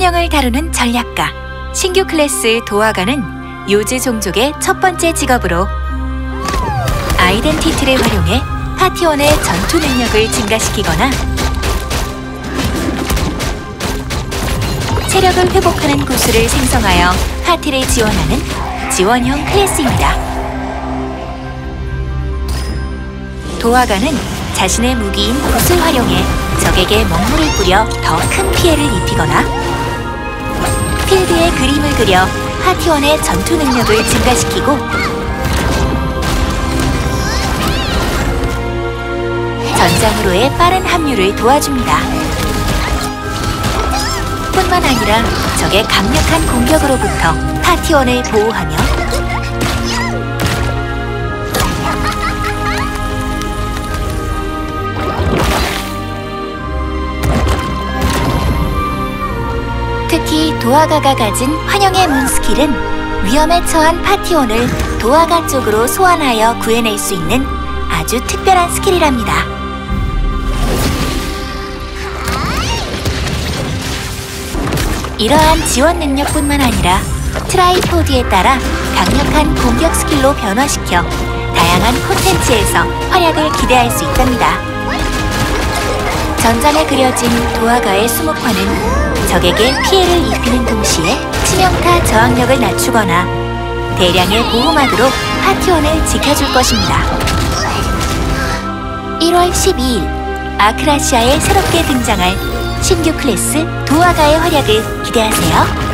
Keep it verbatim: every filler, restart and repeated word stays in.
생명을 다루는 전략가, 신규 클래스 도화가는 요즈 종족의 첫 번째 직업으로 아이덴티티를 활용해 파티원의 전투 능력을 증가시키거나 체력을 회복하는 구슬을 생성하여 파티를 지원하는 지원형 클래스입니다. 도화가는 자신의 무기인 붓을 활용해 적에게 먹물을 뿌려 더 큰 피해를 입히거나 필드에 그림을 그려 파티원의 전투 능력을 증가시키고 전장으로의 빠른 합류를 도와줍니다. 뿐만 아니라 적의 강력한 공격으로부터 파티원을 보호하며 특히 도화가가 가진 환영의 문 스킬은 위험에 처한 파티원을 도화가 쪽으로 소환하여 구해낼 수 있는 아주 특별한 스킬이랍니다. 이러한 지원 능력뿐만 아니라 트라이포드에 따라 강력한 공격 스킬로 변화시켜 다양한 콘텐츠에서 활약을 기대할 수 있답니다. 전장에 그려진 도화가의 수목화는 적에게 피해를 입히는 동시에 치명타 저항력을 낮추거나 대량의 보호막으로 파티원을 지켜줄 것입니다. 일월 십이일 아크라시아에 새롭게 등장할 신규 클래스 도화가의 활약을 기대하세요.